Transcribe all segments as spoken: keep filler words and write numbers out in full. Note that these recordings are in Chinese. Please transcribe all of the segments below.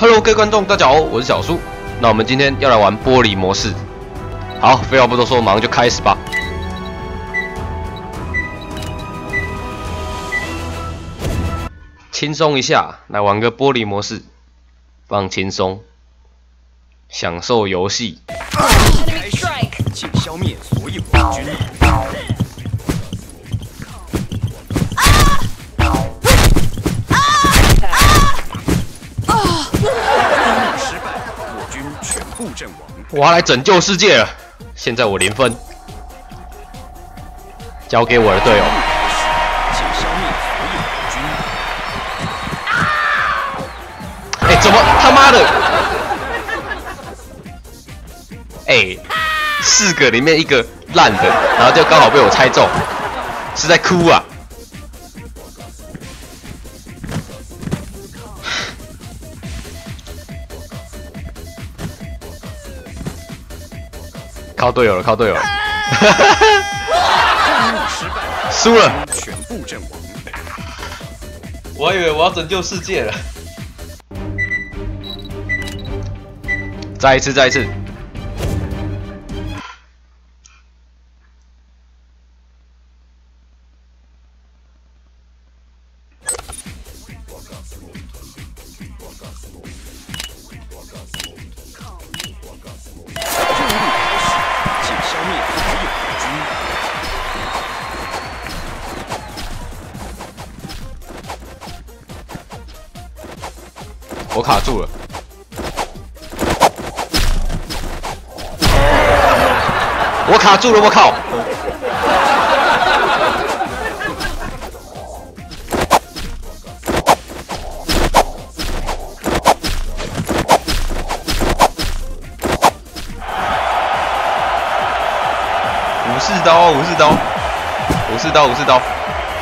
Hello， 各位观众，大家好，我是小苏。那我们今天要来玩玻璃模式。好，废话不多说，马上就开始吧。轻松一下，来玩个玻璃模式，放轻松，享受游戏。 请消灭所有敌军。 阵亡， 我要来拯救世界了！现在我零分，交给我的队友。 请消灭所有敌军。 哎、欸，怎么他妈的？哎、欸，四个里面一个烂的，然后就刚好被我猜中，是在哭啊！靠队友了，靠队友了！输了， 全部阵亡。 我还以为我要拯救世界了。再一次，再一次。我卡住了，我卡住了，我靠！武士刀，武士刀，武士刀，武士刀。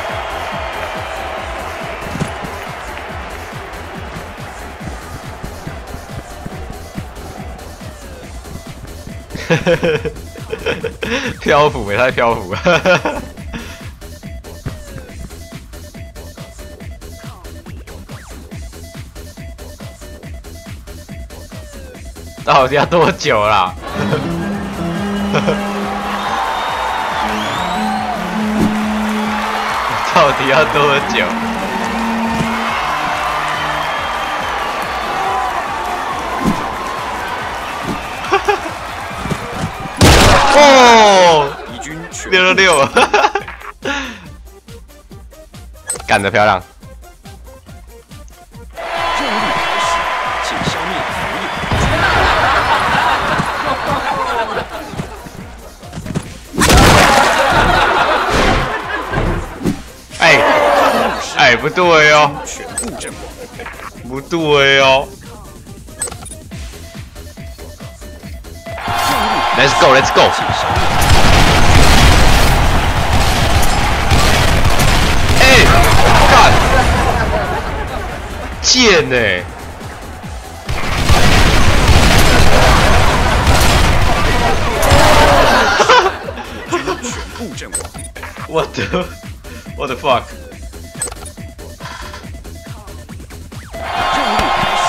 漂浮也太漂浮了！到底要多久啦？到底要多久？哦，六六六，干得漂亮！ 任务开始，请消灭所有敌军。 哎哎，不对哦， 全部阵亡， 不对哦。 Let's go, let's go！ 哎，干，贱呢！ 全部阵亡。 What the What the fuck？ 任务开始。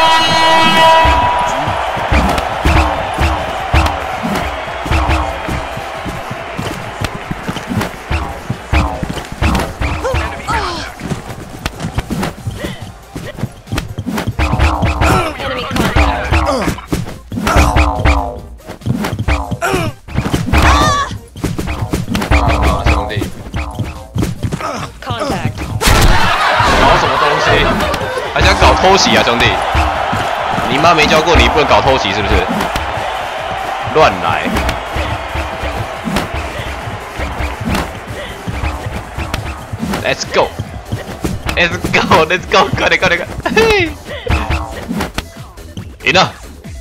还想搞偷袭啊，兄弟！你妈没教过你不能搞偷袭是不是？乱来！Let's go! Let's go! Let's go! 快点快点快点！嘿！赢了！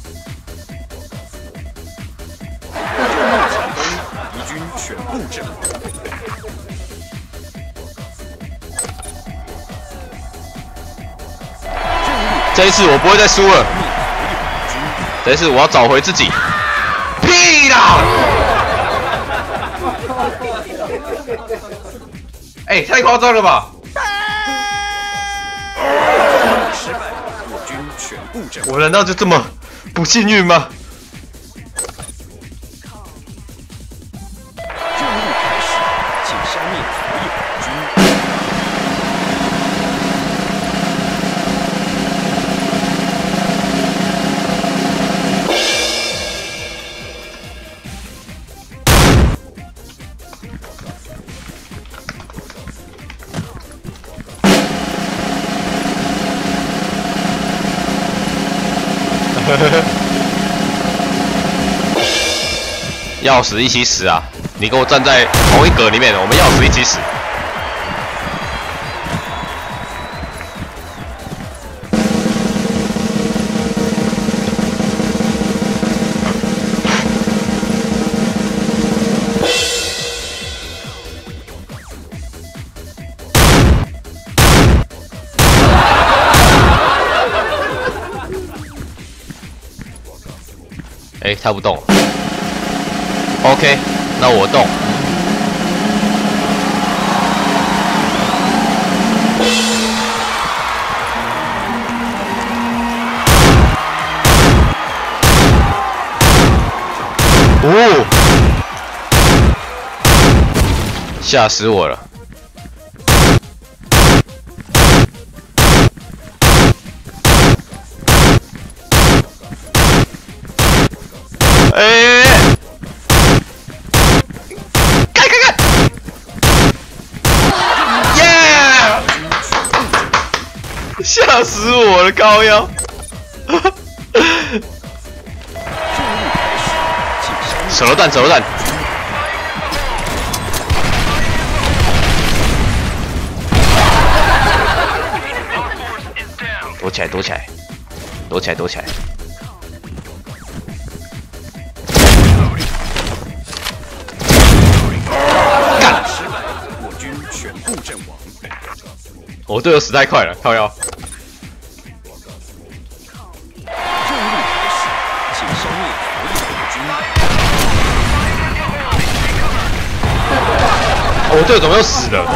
敌军全部阵亡。 这一次我不会再输了，这一次我要找回自己。屁啦！哎、欸，太夸张了吧！ 失败，我军全部阵亡。 我难道就这么不幸运吗？ 任务开始，请消灭所有敌军。 要死一起死啊！你跟我站在同一格里面，我们要死一起死。哎，他不动。OK， 那我动。哦，吓死我了！哎！ 吓死我了，高腰！手榴弹，手榴弹！躲起来，躲起来，躲起来，躲起来！干！ 我军全部阵亡。 我队友死太快了，靠腰。 我队友怎么又死了？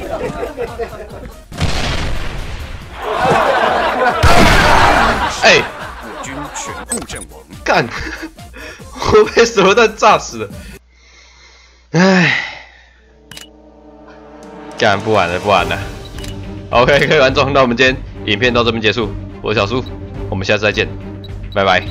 哎、欸， 我军全部阵亡。 干！我被手榴弹炸死了。唉，干不玩了，不玩了。OK， 各位观众，那我们今天影片到这边结束。我是小苏，我们下次再见，拜拜。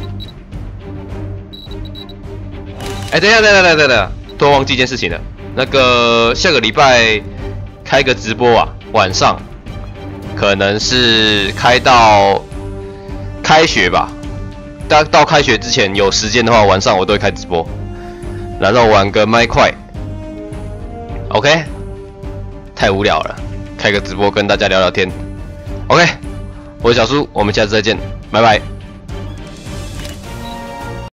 哎、欸，等一下，等一下，等一下，等一下，突然忘记一件事情了。 那个下个礼拜开个直播啊，晚上可能是开到开学吧。到到开学之前有时间的话，晚上我都会开直播，然后玩个麦块。OK， 太无聊了，开个直播跟大家聊聊天。OK， 我是小苏，我们下次再见，拜拜。